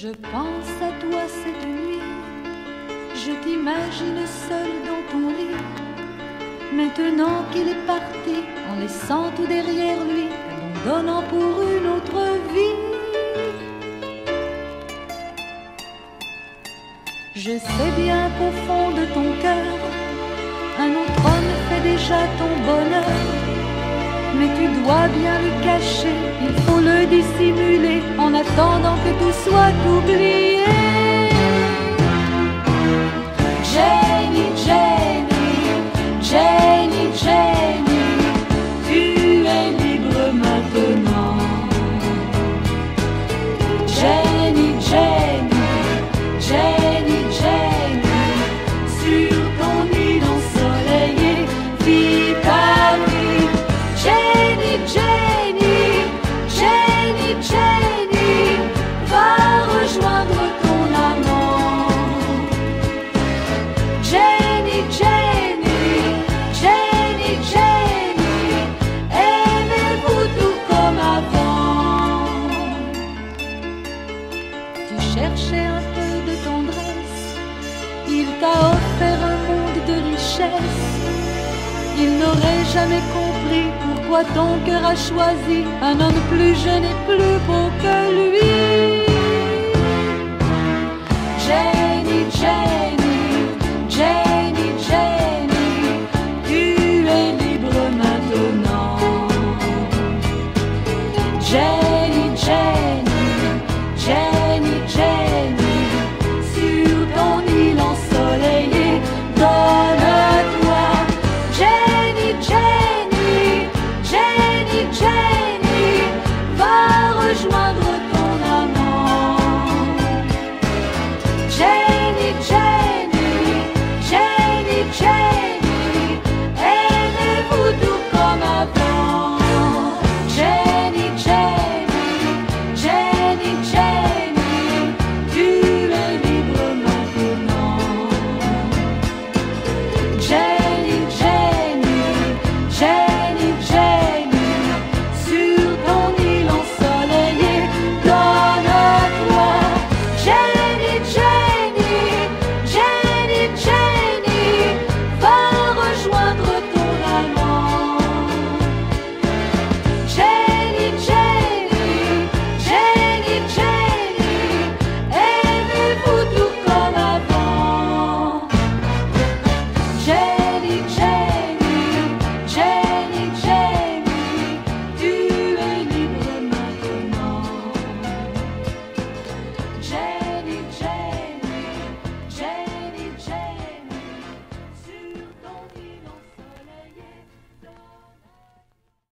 Je pense à toi cette nuit, je t'imagine seul dans ton lit. Maintenant qu'il est parti, en laissant tout derrière lui, abandonnant pour une autre vie. Je sais bien qu'au fond de ton cœur, un autre homme fait déjà ton bonheur. Mais tu dois bien le cacher, il faut le dissimuler en attendant que tout soit oublié. Jenny, Jenny, Jenny, Jenny, tu es libre maintenant. Jenny, Jenny, Jenny, Jenny, sur ton île ensoleillée, vis ta vie. Jenny, Jenny, Jenny, Jenny, va rejoindre ton amant. Jenny, Jenny, Jenny, Jenny, aimez-vous tout comme avant. Tu cherchais un peu de tendresse, il t'a offert un monde de richesse. Il n'aurait jamais compris pourquoi ton cœur a choisi un homme plus jeune et plus beau que lui.